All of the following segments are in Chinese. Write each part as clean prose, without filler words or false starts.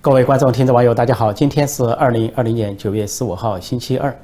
各位观众、听众、网友，大家好！今天是2020年9月15号，星期二。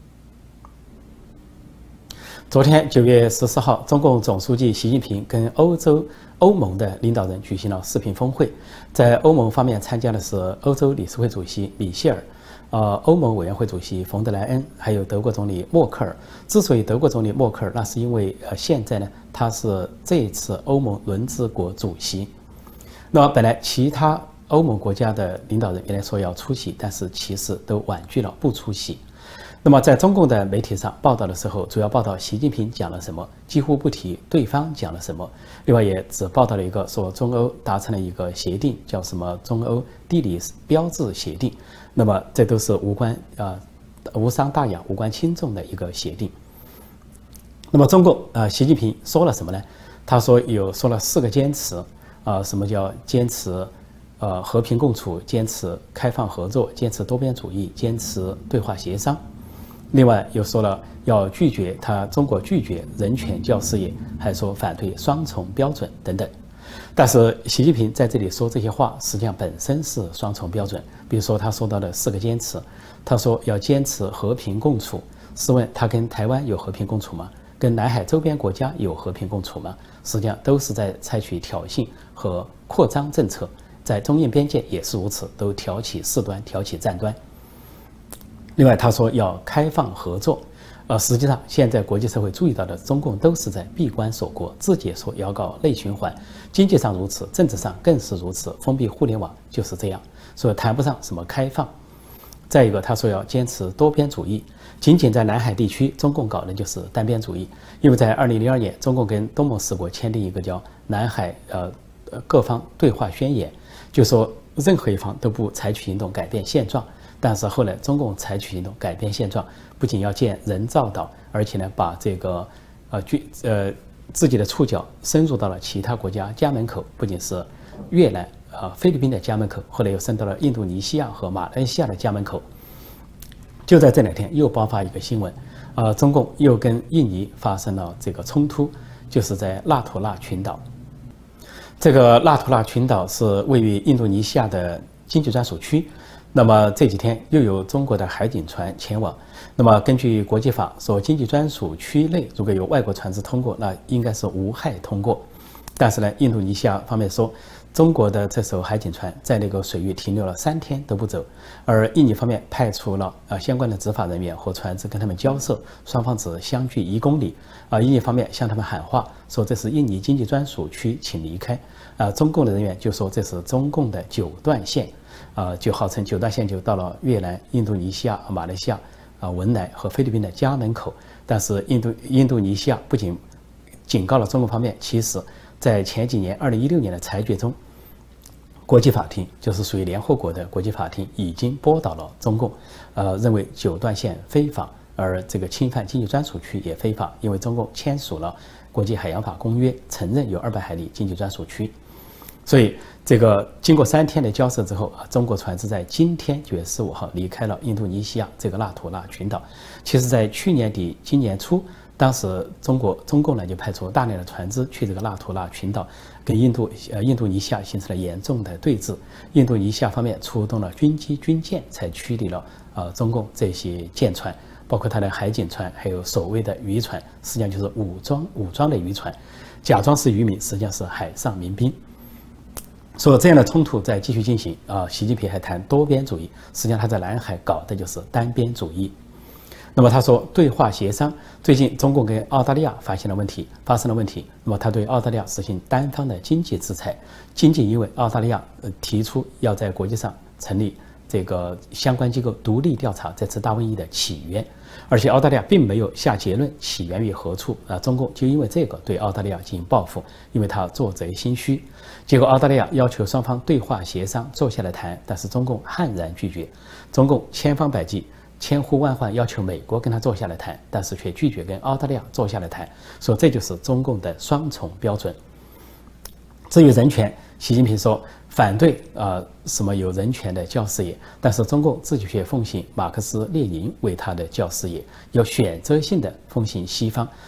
昨天9月14号，中共总书记习近平跟欧盟的领导人举行了视频峰会。在欧盟方面参加的是欧洲理事会主席米歇尔，欧盟委员会主席冯德莱恩，还有德国总理默克尔。之所以德国总理默克尔，那是因为现在呢，他是这一次欧盟轮值国主席。那么本来其他欧盟国家的领导人原来说要出席，但是其实都婉拒了不出席。那么在中共的媒体上报道的时候，主要报道习近平讲了什么，几乎不提对方讲了什么。另外也只报道了一个说中欧达成了一个协定，叫什么中欧地理标志协定。那么这都是无伤大雅、无关轻重的一个协定。那么中共习近平说了什么呢？他说了4个坚持什么叫坚持？和平共处，坚持开放合作，坚持多边主义，坚持对话协商。另外又说了要中国拒绝人权教师业，还说反对双重标准等等。但是习近平在这里说这些话，实际上本身是双重标准。比如说他说到的4个坚持，他说要坚持和平共处。试问他跟台湾有和平共处吗？跟南海周边国家有和平共处吗？实际上都是在采取挑衅和扩张政策。在中印边界也是如此，都挑起事端，挑起战端。另外，他说要开放合作，实际上现在国际社会注意到的，中共都是在闭关锁国，自己说要搞内循环，经济上如此，政治上更是如此，封闭互联网就是这样，所以谈不上什么开放。再一个，他说要坚持多边主义，仅仅在南海地区，中共搞的就是单边主义，因为在2002年，中共跟东盟10国签订一个叫南海各方对话宣言。就说任何一方都不采取行动改变现状，但是后来中共采取行动改变现状，不仅要建人造岛，而且呢把这个自己的触角深入到了其他国家家门口，不仅是越南菲律宾的家门口，后来又伸到了印度尼西亚和马来西亚的家门口。就在这2天又爆发一个新闻，中共又跟印尼发生了这个冲突，就是在纳土纳群岛。这个纳土纳群岛是位于印度尼西亚的经济专属区，那么这几天又有中国的海警船前往。那么根据国际法说，经济专属区内如果有外国船只通过，那应该是无害通过。但是呢，印度尼西亚方面说，中国的这艘海警船在那个水域停留了3天都不走，而印尼方面派出了相关的执法人员和船只跟他们交涉，双方只相距1公里。印尼方面向他们喊话，说这是印尼经济专属区，请离开。中共的人员就说这是中共的9段线，就号称9段线就到了越南、印度尼西亚、马来西亚、文莱和菲律宾的家门口。但是印度尼西亚不仅警告了中共方面，其实在前几年2016年的裁决中，国际法庭就是属于联合国的国际法庭已经驳倒了中共，认为9段线非法，而这个侵犯经济专属区也非法，因为中共签署了国际海洋法公约，承认有200海里经济专属区。所以这个经过3天的交涉之后，中国船只在今天9月15号离开了印度尼西亚这个纳土纳群岛。其实在去年底今年初，当时中共呢就派出大量的船只去这个纳土纳群岛，跟印度尼西亚形成了严重的对峙。印度尼西亚方面出动了军机军舰，才驱离了中共这些舰船，包括他的海警船，还有所谓的渔船，实际上就是武装的渔船，假装是渔民，实际上是海上民兵。说这样的冲突在继续进行习近平还谈多边主义，实际上他在南海搞的就是单边主义。那么他说对话协商，最近中共跟澳大利亚发生了问题，那么他对澳大利亚实行单方的经济制裁，仅仅因为澳大利亚提出要在国际上成立这个相关机构独立调查这次大瘟疫的起源，而且澳大利亚并没有下结论起源于何处中共就因为这个对澳大利亚进行报复，因为他做贼心虚。结果澳大利亚要求双方对话协商，坐下来谈，但是中共悍然拒绝。中共千方百计、千呼万唤要求美国跟他坐下来谈，但是却拒绝跟澳大利亚坐下来谈，说这就是中共的双重标准。至于人权，习近平说反对什么有人权的教师业，但是中共自己却奉行马克思列宁为他的教师业，要选择性的奉行西方。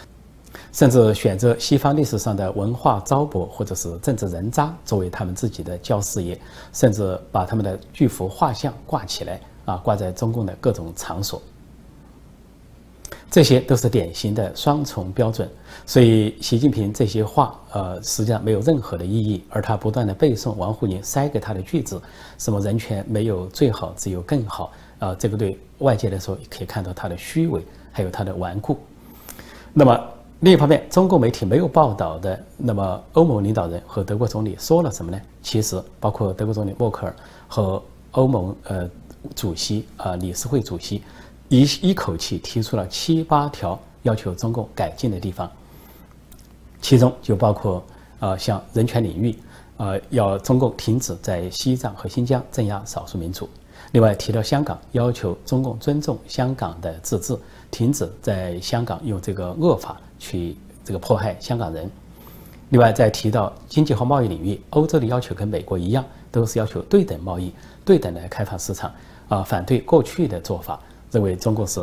甚至选择西方历史上的文化糟粕或者是政治人渣作为他们自己的教事业，甚至把他们的巨幅画像挂起来挂在中共的各种场所。这些都是典型的双重标准，所以习近平这些话，实际上没有任何的意义。而他不断的背诵王沪宁塞给他的句子，什么人权没有最好，只有更好，这个对外界来说可以看到他的虚伪，还有他的顽固。那么另一方面，中共媒体没有报道的，那么欧盟领导人和德国总理说了什么呢？其实包括德国总理默克尔和欧盟主席理事会主席。一口气提出了7、8条要求中共改进的地方，其中就包括像人权领域，要中共停止在西藏和新疆镇压少数民族。另外提到香港，要求中共尊重香港的自治，停止在香港用这个恶法去迫害香港人。另外再提到经济和贸易领域，欧洲的要求跟美国一样，都是要求对等贸易、对等的开放市场，反对过去的做法。认为中国是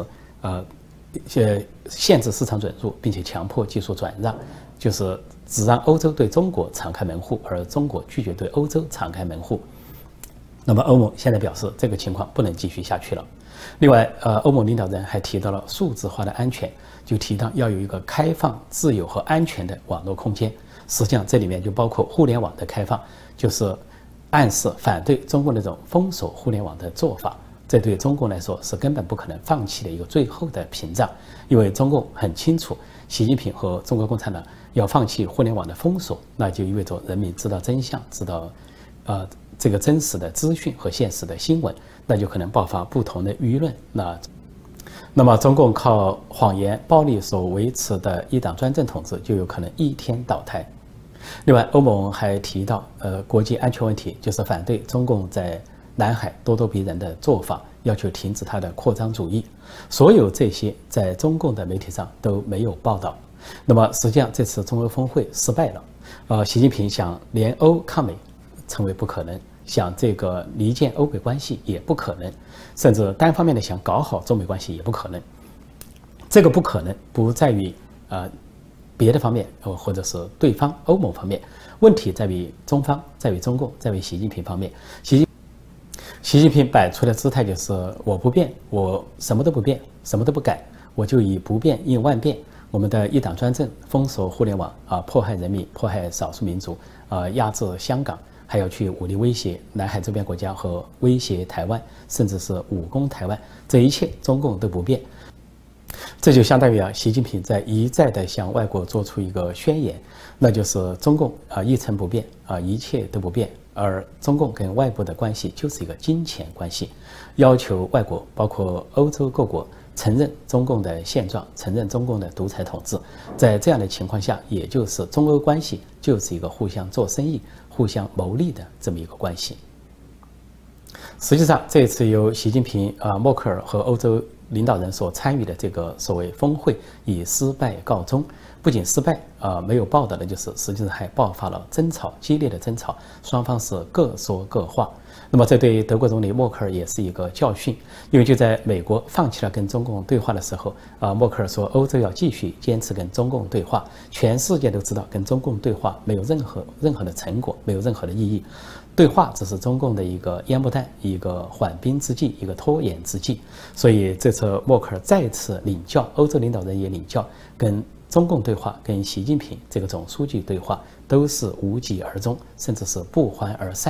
限制市场准入，并且强迫技术转让，就是只让欧洲对中国敞开门户，而中国拒绝对欧洲敞开门户。那么欧盟现在表示这个情况不能继续下去了。另外，欧盟领导人还提到了数字化的安全，就提到要有一个开放、自由和安全的网络空间。实际上这里面就包括互联网的开放，就是暗示反对中国那种封锁互联网的做法。这对中共来说是根本不可能放弃的一个最后的屏障，因为中共很清楚，习近平和中国共产党要放弃互联网的封锁，那就意味着人民知道真相，知道这个真实的资讯和现实的新闻，那就可能爆发不同的舆论。那么中共靠谎言、暴力所维持的一党专政统治就有可能一天倒台。另外，欧盟还提到国际安全问题，就是反对中共在南海咄咄逼人的做法，要求停止它的扩张主义。所有这些在中共的媒体上都没有报道。那么实际上这次中欧峰会失败了，习近平想联欧抗美成为不可能，想这个离间欧美关系也不可能，甚至单方面的想搞好中美关系也不可能。这个不可能不在于别的方面，或者是对方欧盟方面，问题在于中方，在于中共，在于习近平方面。习近平摆出的姿态就是我不变，我什么都不变，什么都不改，我就以不变应万变。我们的一党专政，封锁互联网迫害人民，迫害少数民族，压制香港，还要去武力威胁南海周边国家和威胁台湾，甚至是武攻台湾，这一切中共都不变。这就相当于习近平在一再的向外国做出一个宣言，那就是中共一成不变一切都不变。而中共跟外部的关系就是一个金钱关系，要求外国包括欧洲各国承认中共的现状，承认中共的独裁统治。在这样的情况下，也就是中欧关系就是一个互相做生意、互相谋利的这么一个关系。实际上，这次由习近平、默克尔和欧洲领导人所参与的这个所谓峰会以失败告终。不仅失败，没有报道的就是实际上还爆发了争吵，激烈的争吵，双方是各说各话。那么这对德国总理默克尔也是一个教训，因为就在美国放弃了跟中共对话的时候，默克尔说欧洲要继续坚持跟中共对话。全世界都知道跟中共对话没有任何的成果，没有任何的意义。对话只是中共的一个烟幕弹，一个缓兵之计，一个拖延之计。所以这次默克尔再次领教，欧洲领导人也领教，跟中共对话，跟习近平这个总书记对话，都是无疾而终，甚至是不欢而散。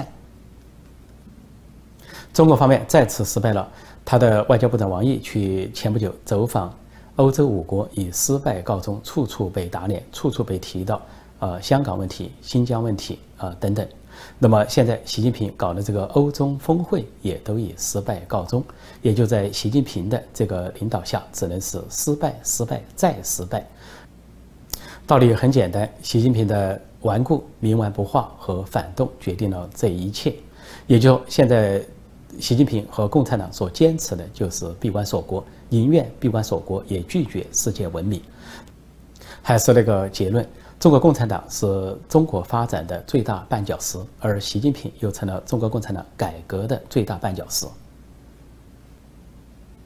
中国方面再次失败了，他的外交部长王毅前不久走访欧洲5国，以失败告终，处处被打脸，处处被提到香港问题、新疆问题等等。那么现在习近平搞的这个欧中峰会也都以失败告终，也就在习近平的这个领导下，只能是失败、失败再失败。道理很简单，习近平的顽固、冥顽不化和反动决定了这一切。也就现在，习近平和共产党所坚持的就是闭关锁国，宁愿闭关锁国，也拒绝世界文明。还是那个结论，中国共产党是中国发展的最大绊脚石，而习近平又成了中国共产党改革的最大绊脚石。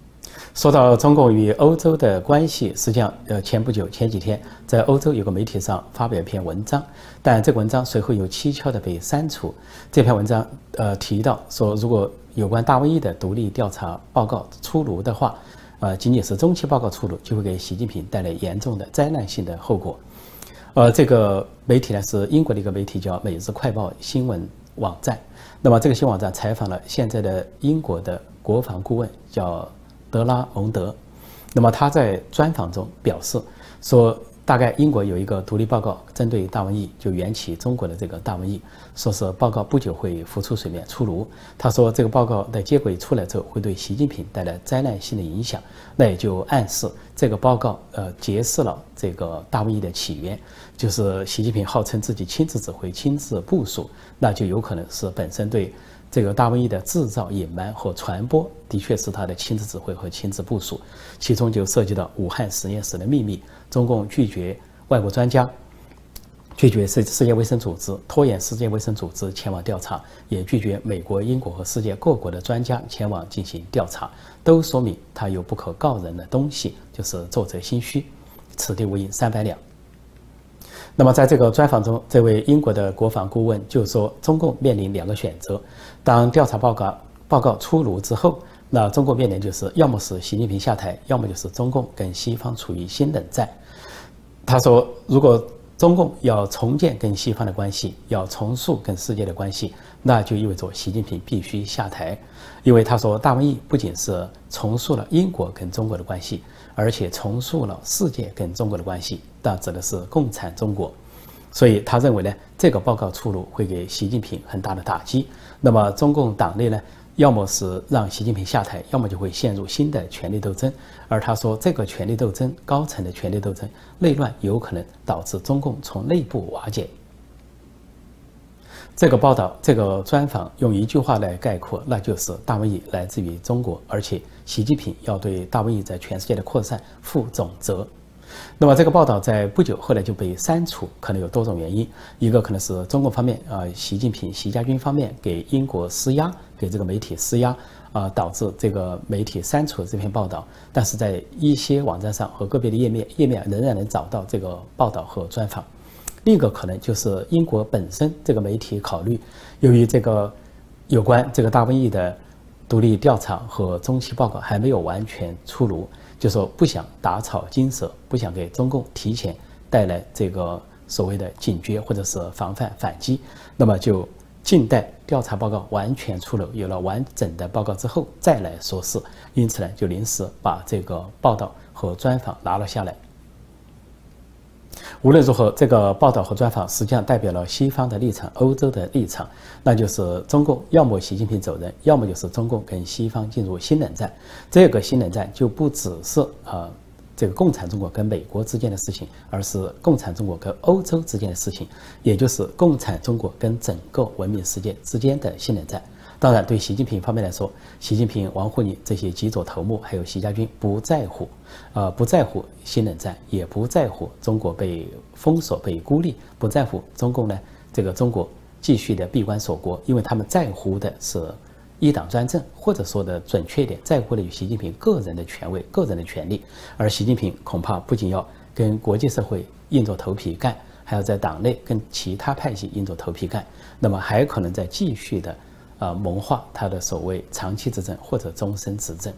说到中共与欧洲的关系，实际上，前几天在欧洲有个媒体上发表一篇文章，但这个文章随后又蹊跷的被删除。这篇文章提到说，如果有关大瘟疫的独立调查报告出炉的话，仅仅是中期报告出炉，就会给习近平带来严重的灾难性的后果。这个媒体呢是英国的一个媒体，叫《每日快报》新闻网站。那么这个新闻网站采访了现在的英国的国防顾问，叫德拉蒙德。那么他在专访中表示说，大概英国有一个独立报告针对大瘟疫，就缘起中国的这个大瘟疫，说是报告不久会浮出水面出炉。他说这个报告的结果出来之后，会对习近平带来灾难性的影响。那也就暗示这个报告揭示了这个大瘟疫的起源，就是习近平号称自己亲自指挥、亲自部署，那就有可能是本身对这个大瘟疫的制造、隐瞒和传播，的确是他的亲自指挥和亲自部署，其中就涉及到武汉实验室的秘密，中共拒绝外国专家，拒绝世界卫生组织，拖延世界卫生组织前往调查，也拒绝美国、英国和世界各国的专家前往进行调查，都说明他有不可告人的东西，就是作贼心虚，此地无银300两。那么在这个专访中，这位英国的国防顾问就说，中共面临2个选择。当调查报告出炉之后，那中共面临就是要么是习近平下台，要么就是中共跟西方处于新冷战。他说，如果中共要重建跟西方的关系，要重塑跟世界的关系，那就意味着习近平必须下台。因为他说，大瘟疫不仅是重塑了英国跟中国的关系，而且重塑了世界跟中国的关系，但指的是共产中国。所以他认为呢，这个报告出炉会给习近平很大的打击。那么中共党内呢，要么是让习近平下台，要么就会陷入新的权力斗争。而他说，这个权力斗争，高层的权力斗争，内乱有可能导致中共从内部瓦解。这个报道，这个专访用一句话来概括，那就是大瘟疫来自于中国，而且习近平要对大瘟疫在全世界的扩散负总责。那么这个报道在不久后来就被删除，可能有多种原因。一个可能是中国方面习近平、习家军方面给英国施压，给这个媒体施压导致这个媒体删除了这篇报道。但是在一些网站上和个别的页面仍然能找到这个报道和专访。另一个可能就是英国本身这个媒体考虑，由于这个有关这个大瘟疫的独立调查和中期报告还没有完全出炉，就说不想打草惊蛇，不想给中共提前带来这个所谓的警觉或者是防范反击，那么就静待调查报告完全出炉，有了完整的报告之后再来说事。因此呢，就临时把这个报道和专访拿了下来。无论如何，这个报道和专访实际上代表了西方的立场、欧洲的立场，那就是中共要么习近平走人，要么就是中共跟西方进入新冷战。这个新冷战就不只是这个共产中国跟美国之间的事情，而是共产中国跟欧洲之间的事情，也就是共产中国跟整个文明世界之间的新冷战。当然，对习近平方面来说，习近平、王沪宁这些极左头目，还有习家军不在乎新冷战，也不在乎中国被封锁、被孤立，不在乎中共呢这个中国继续的闭关锁国，因为他们在乎的是一党专政，或者说的准确一点，在乎的有习近平个人的权威、个人的权利。而习近平恐怕不仅要跟国际社会硬着头皮干，还要在党内跟其他派系硬着头皮干，那么还可能在继续的谋划他的所谓长期执政或者终身执政。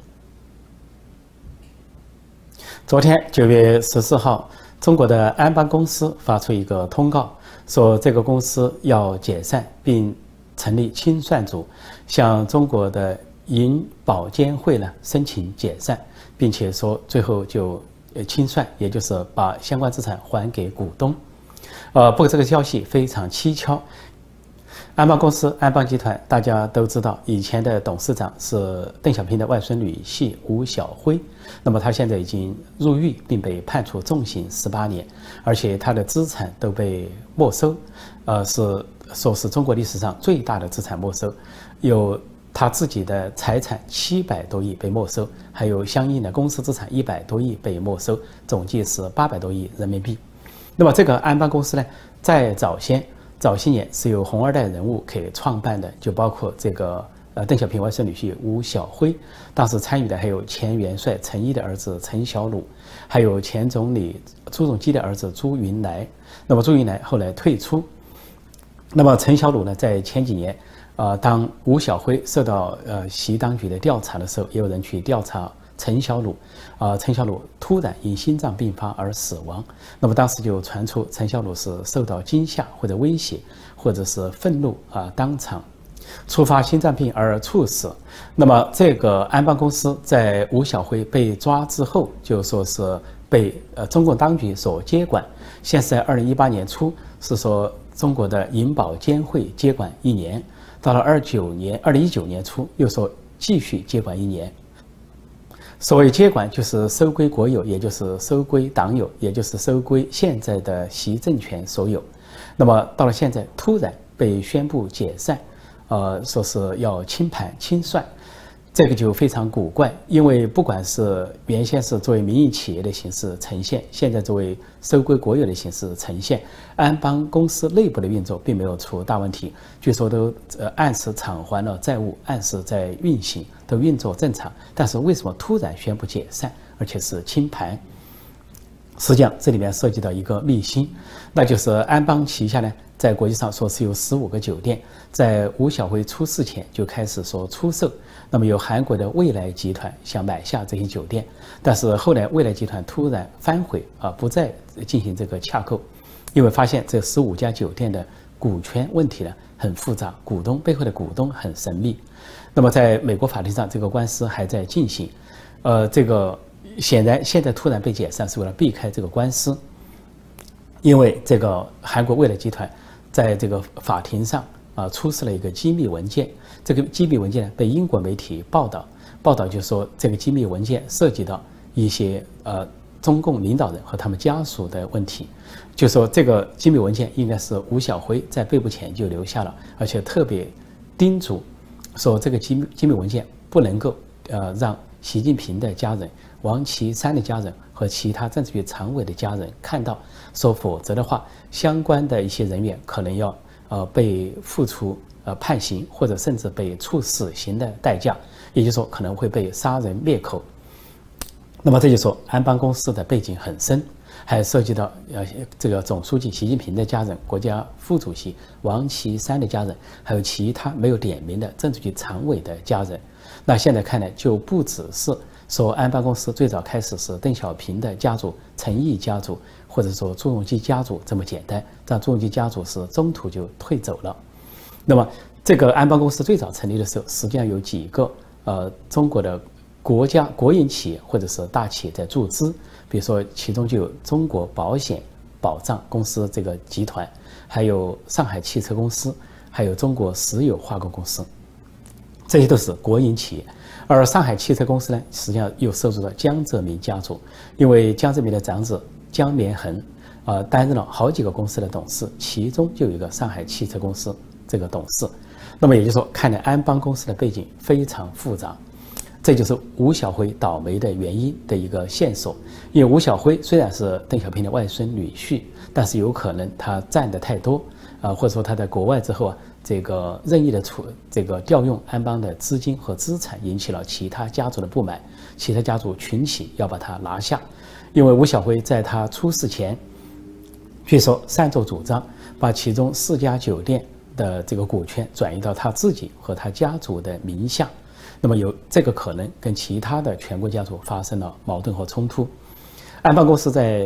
昨天9月14号，中国的安邦公司发出一个通告，说这个公司要解散，并成立清算组，向中国的银保监会呢申请解散，并且说最后就清算，也就是把相关资产还给股东。不过这个消息非常蹊跷。安邦公司、安邦集团，大家都知道，以前的董事长是邓小平的外孙女婿吴晓辉。那么他现在已经入狱，并被判处重刑18年，而且他的资产都被没收，是中国历史上最大的资产没收，有他自己的财产700多亿被没收，还有相应的公司资产100多亿被没收，总计是800多亿人民币。那么这个安邦公司呢，在早些年是由红二代人物给创办的，就包括这个邓小平外孙女婿吴晓辉，当时参与的还有前元帅陈毅的儿子陈小鲁，还有前总理朱镕基的儿子朱云来。那么朱云来后来退出。那么陈小鲁呢，在前几年，当吴晓辉受到习当局的调查的时候，也有人去调查陈小鲁，陈小鲁突然因心脏病发而死亡。那么当时就传出陈小鲁是受到惊吓或者威胁，或者是愤怒当场触发心脏病而猝死。那么这个安邦公司在吴晓辉被抓之后，就说是被中共当局所接管。现在在2018年初是说中国的银保监会接管1年，到了2019年初又说继续接管1年。所谓接管就是收归国有，也就是收归党有，也就是收归现在的习政权所有。那么到了现在突然被宣布解散，说是要清盘清算，这个就非常古怪。因为不管是原先是作为民营企业的形式呈现，现在作为收归国有的形式呈现，安邦公司内部的运作并没有出大问题，据说都按时偿还了债务，按时在运行，都运作正常。但是为什么突然宣布解散，而且是清盘？实际上这里面涉及到一个秘辛，那就是安邦旗下呢，在国际上说是有15个酒店，在吴晓辉出事前就开始说出售。那么有韩国的未来集团想买下这些酒店，但是后来未来集团突然反悔不再进行这个洽购，因为发现这15家酒店的股权问题呢很复杂，股东背后的股东很神秘。那么在美国法庭上，这个官司还在进行，这个显然现在突然被解散是为了避开这个官司，因为这个韩国未来集团在这个法庭上出示了一个机密文件。这个机密文件呢被英国媒体报道就说这个机密文件涉及到一些中共领导人和他们家属的问题，就说这个机密文件应该是吴晓辉在被捕前就留下了，而且特别叮嘱说这个机密文件不能够让习近平的家人、王岐山的家人和其他政治局常委的家人看到，说否则的话，相关的一些人员可能要被付出判刑，或者甚至被处死刑的代价，也就是说可能会被杀人灭口。那么这就说安邦公司的背景很深，还涉及到这个总书记习近平的家人、国家副主席王岐山的家人，还有其他没有点名的政治局常委的家人。那现在看来，就不只是说安邦公司最早开始是邓小平的家族、陈毅家族，或者说朱镕基家族这么简单，但朱镕基家族是中途就退走了。那么这个安邦公司最早成立的时候，实际上有几个中国的国营企业或者是大企业在注资，比如说其中就有中国保险保障公司这个集团，还有上海汽车公司，还有中国石油化工公司，这些都是国营企业。而上海汽车公司呢，实际上又涉入了江泽民家族，因为江泽民的长子江连恒担任了好几个公司的董事，其中就有一个上海汽车公司这个董事。那么也就是说，看来安邦公司的背景非常复杂，这就是吴晓辉倒霉的原因的一个线索。因为吴晓辉虽然是邓小平的外孙女婿，但是有可能他占的太多或者说他在国外之后这个任意的调用安邦的资金和资产，引起了其他家族的不满，其他家族群起要把他拿下。因为吴晓辉在他出事前，据说擅作主张把其中4家酒店的这个股权转移到他自己和他家族的名下，那么有这个可能跟其他的全国家族发生了矛盾和冲突。安邦公司在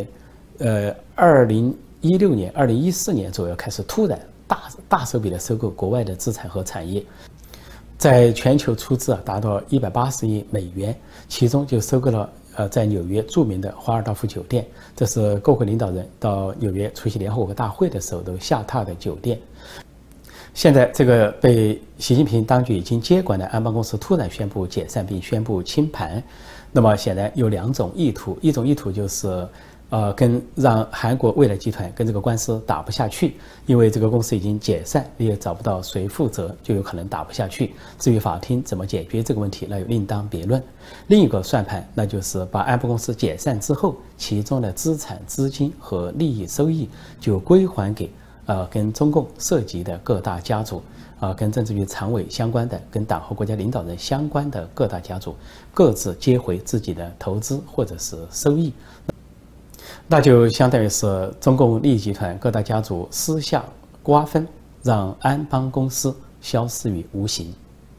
2016年、2014年左右开始突然大手笔的收购国外的资产和产业，在全球出资达到180亿美元，其中就收购了在纽约著名的华尔道夫酒店，这是各国领导人到纽约出席联合国大会的时候都下榻的酒店。现在这个被习近平当局已经接管的安邦公司突然宣布解散并宣布清盘，那么显然有2种意图，一种意图就是让韩国未来集团跟这个官司打不下去，因为这个公司已经解散，你也找不到谁负责，就有可能打不下去。至于法庭怎么解决这个问题，那又另当别论。另一个算盘，那就是把安邦公司解散之后，其中的资产、资金和利益收益就归还给跟中共涉及的各大家族，跟政治局常委相关的、跟党和国家领导人相关的各大家族，各自接回自己的投资或者是收益，那就相当于是中共利益集团各大家族私下瓜分，让安邦公司消失于无形。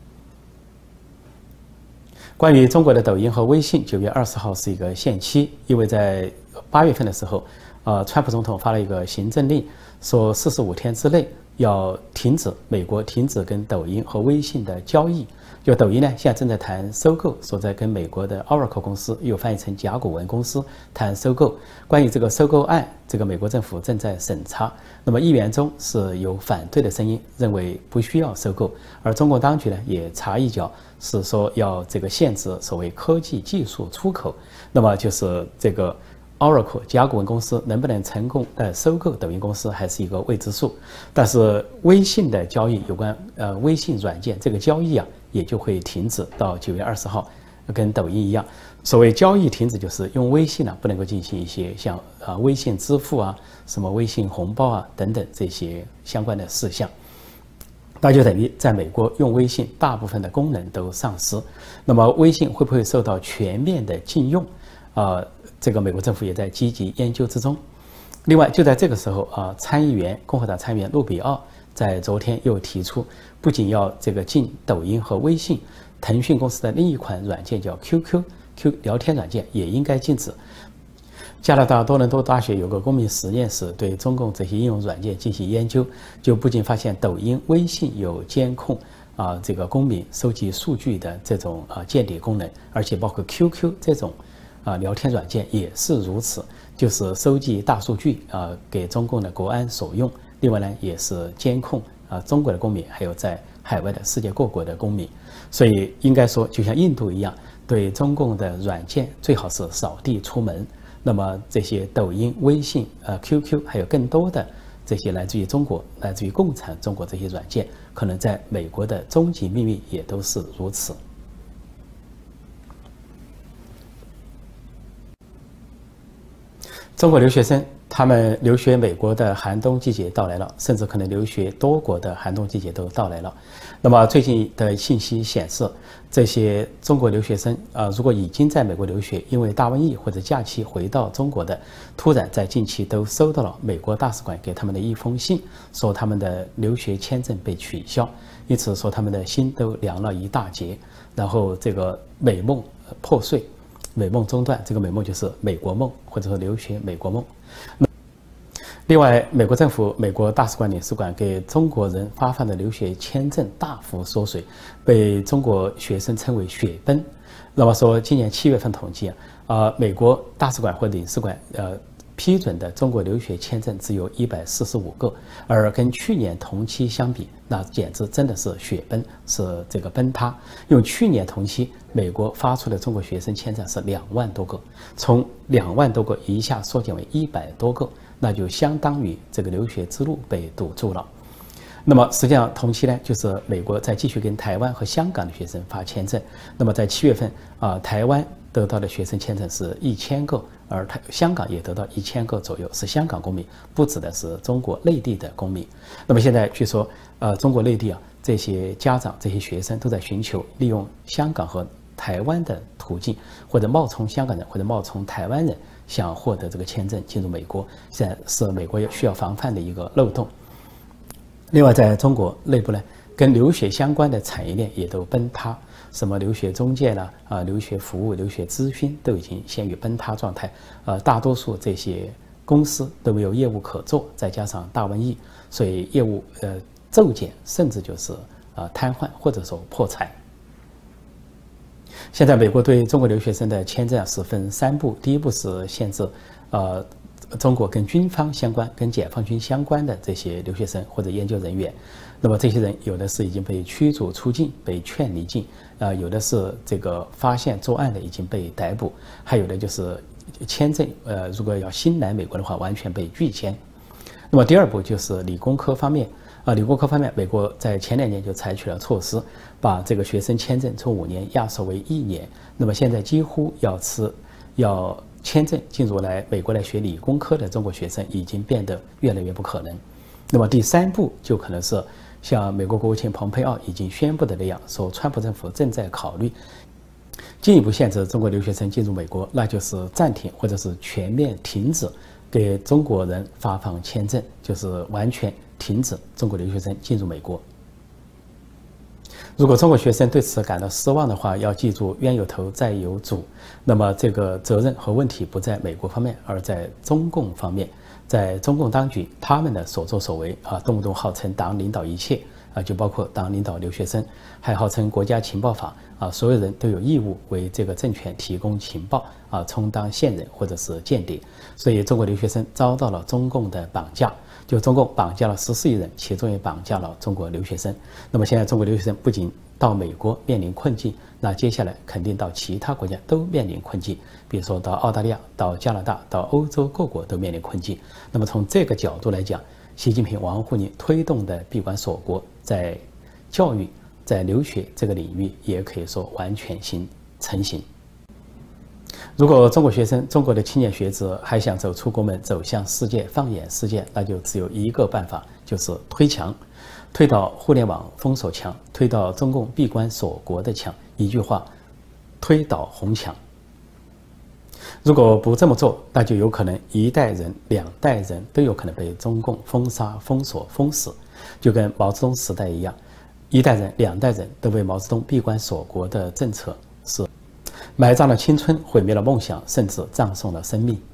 关于中国的抖音和微信，9月20号是一个限期，因为在8月份的时候，川普总统发了一个行政令，说45天之内要美国停止跟抖音和微信的交易。就抖音呢，现在正在谈收购，说在跟美国的 Oracle 公司，又翻译成甲骨文公司谈收购。关于这个收购案，这个美国政府正在审查。那么议员中是有反对的声音，认为不需要收购，而中国当局呢也插一脚，是说要这个限制所谓科技技术出口。那么就是这个 Oracle 甲骨文公司能不能成功收购抖音公司还是一个未知数。但是微信的交易，有关微信软件这个交易也就会停止到9月20号，跟抖音一样。所谓交易停止，就是用微信不能够进行一些像微信支付什么微信红包等等这些相关的事项。那就等于在美国用微信大部分的功能都丧失。那么微信会不会受到全面的禁用？这个美国政府也在积极研究之中。另外，就在这个时候共和党参议员路比奥在昨天又提出，不仅要这个禁抖音和微信，腾讯公司的另一款软件叫 QQ 聊天软件也应该禁止。加拿大多伦多大学有个公民实验室对中共这些应用软件进行研究，就不仅发现抖音、微信有监控这个公民收集数据的这种间谍功能，而且包括 QQ 这种聊天软件也是如此，就是收集大数据给中共的国安所用。另外呢，也是监控中国的公民，还有在海外的世界各国的公民。所以应该说，就像印度一样，对中共的软件最好是扫地出门。那么这些抖音、微信、QQ， 还有更多的这些来自于中国、来自于共产中国这些软件，可能在美国的终极命运也都是如此。中国留学生他们留学美国的寒冬季节到来了，甚至可能留学多国的寒冬季节都到来了。那么最近的信息显示，这些中国留学生如果已经在美国留学，因为大瘟疫或者假期回到中国的，突然在近期都收到了美国大使馆给他们的一封信，说他们的留学签证被取消，因此说他们的心都凉了一大截，然后这个美梦破碎。美梦中断，这个美梦就是美国梦，或者说留学美国梦。另外，美国政府、美国大使馆、领事馆给中国人发放的留学签证大幅缩水，被中国学生称为“雪崩”。那么说，今年7月份统计美国大使馆或领事馆批准的中国留学签证只有145个，而跟去年同期相比，那简直真的是雪崩，是这个崩塌。用去年同期美国发出的中国学生签证是2万多个，从2万多个一下缩减为100多个，那就相当于这个留学之路被堵住了。那么实际上同期呢，就是美国在继续跟台湾和香港的学生发签证。那么在7月份台湾得到的学生签证是1000个，而香港也得到1000个左右，是香港公民，不指的是中国内地的公民。那么现在据说中国内地这些家长、这些学生都在寻求利用香港和台湾的途径，或者冒充香港人或者冒充台湾人，想获得这个签证进入美国，现在是美国需要防范的一个漏洞。另外，在中国内部呢，跟留学相关的产业链也都崩塌，什么留学中介啦、留学服务、留学咨询都已经陷于崩塌状态。大多数这些公司都没有业务可做，再加上大瘟疫，所以业务骤减，甚至就是瘫痪或者说破产。现在美国对中国留学生的签证是分3步，第一步是限制中国跟军方相关、跟解放军相关的这些留学生或者研究人员。那么这些人有的是已经被驱逐出境、被劝离境，有的是这个发现作案的已经被逮捕，还有的就是签证如果要新来美国的话，完全被拒签。那么第二步就是理工科方面。理工科方面，美国在前2年就采取了措施，把这个学生签证从5年压缩为1年。那么现在几乎要签证进入来美国来学理工科的中国学生已经变得越来越不可能。 那么第3步就可能是像美国国务卿蓬佩奥已经宣布的那样，说川普政府正在考虑进一步限制中国留学生进入美国，那就是暂停或者是全面停止给中国人发放签证，就是完全停止中国留学生进入美国。如果中国学生对此感到失望的话，要记住冤有头债有主，那么这个责任和问题不在美国方面，而在中共方面，在中共当局他们的所作所为动不动号称党领导一切就包括党领导留学生，还号称国家情报法所有人都有义务为这个政权提供情报充当线人或者是间谍，所以中国留学生遭到了中共的绑架。就中共绑架了14亿人，其中也绑架了中国留学生。那么现在中国留学生不仅到美国面临困境，那接下来肯定到其他国家都面临困境，比如说到澳大利亚、到加拿大、到欧洲各国都面临困境。那么从这个角度来讲，习近平、王沪宁推动的闭关锁国，在教育、在留学这个领域也可以说完全成型。如果中国学生、中国的青年学子还想走出国门，走向世界、放眼世界，那就只有一个办法，就是推墙，推倒互联网封锁墙，推倒中共闭关锁国的墙。一句话，推倒红墙。如果不这么做，那就有可能1代人、2代人都有可能被中共封杀、封锁、封死，就跟毛泽东时代一样，1代人、2代人都被毛泽东闭关锁国的政策是埋葬了青春，毁灭了梦想，甚至葬送了生命。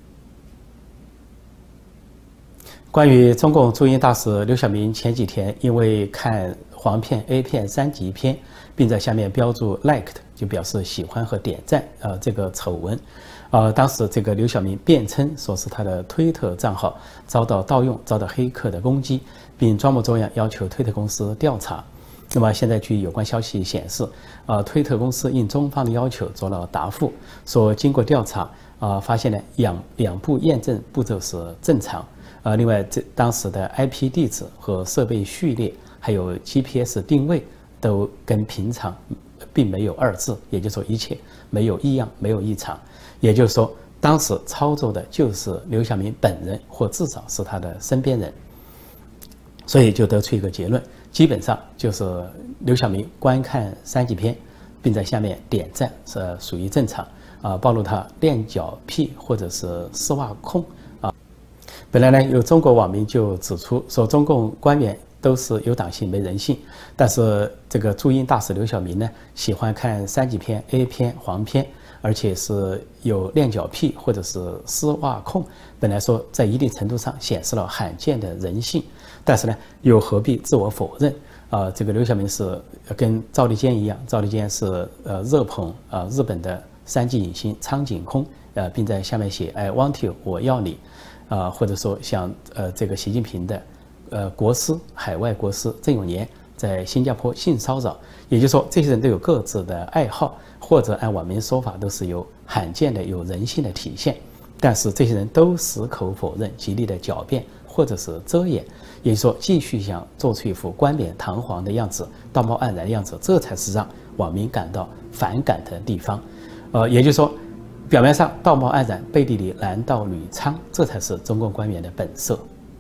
关于中共驻英大使刘晓明前几天因为看黄片、A 片3级片，并在下面标注 liked， 就表示喜欢和点赞这个丑闻，当时这个刘晓明辩称说是他的推特账号遭到盗用，遭到黑客的攻击，并装模作样要求推特公司调查。那么现在据有关消息显示，推特公司应中方的要求做了答复，说经过调查，发现呢两步验证步骤是正常，另外当时的 IP 地址和设备序列，还有 GPS 定位都跟平常并没有二致，也就是说一切没有异样，没有异常，也就是说当时操作的就是刘晓明本人，或至少是他的身边人，所以就得出一个结论。基本上就是刘晓明观看3级片，并在下面点赞是属于正常暴露他恋脚癖或者是丝袜控本来呢，有中国网民就指出说，中共官员都是有党性没人性，但是这个驻英大使刘晓明呢，喜欢看3级片、A 片、黄片，而且是有恋脚癖或者是丝袜控，本来说在一定程度上显示了罕见的人性，但是呢，又何必自我否认这个刘晓明是跟赵立坚一样，赵立坚是热捧日本的3级影星苍井空，并在下面写 I want you， 我要你，或者说像这个习近平的国师、海外国师郑永年在新加坡性骚扰，也就是说这些人都有各自的爱好，或者按网民说法都是有罕见的有人性的体现，但是这些人都矢口否认，极力的狡辩或者是遮掩，也就是说继续想做出一副冠冕堂皇的样子，道貌岸然的样子，这才是让网民感到反感的地方。也就是说表面上道貌岸然，背地里男盗女娼，这才是中共官员的本色。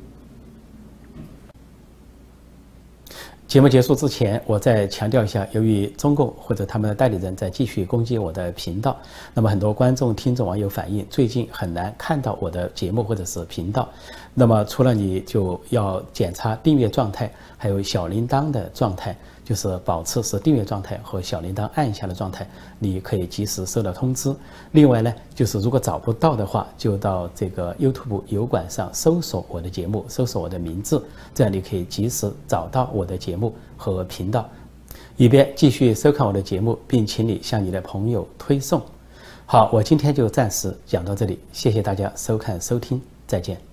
节目结束之前，我再强调一下，由于中共或者他们的代理人在继续攻击我的频道，那么很多观众、听众、网友反映，最近很难看到我的节目或者是频道。那么除了你就要检查订阅状态，还有小铃铛的状态，就是保持是订阅状态和小铃铛按下的状态，你可以及时收到通知。另外呢，就是如果找不到的话，就到这个 YouTube 油管上搜索我的节目，搜索我的名字，这样你可以及时找到我的节目和频道，以便继续收看我的节目，并请你向你的朋友推送。好，我今天就暂时讲到这里，谢谢大家收看收听，再见。